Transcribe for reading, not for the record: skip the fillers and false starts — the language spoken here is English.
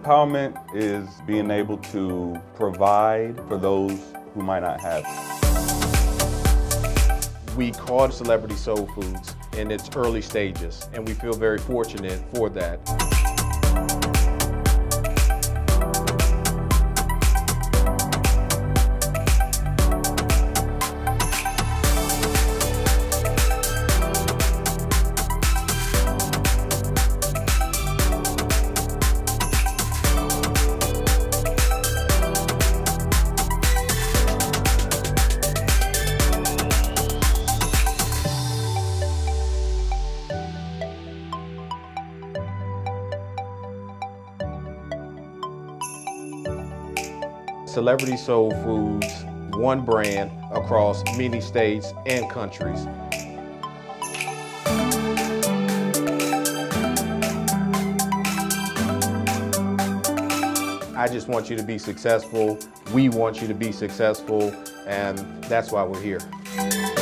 Empowerment is being able to provide for those who might not have. We called Celebrity Soul Foods in its early stages, and we feel very fortunate for that. Celebrity Soul Foods, one brand across many states and countries. I just want you to be successful. We want you to be successful, and that's why we're here.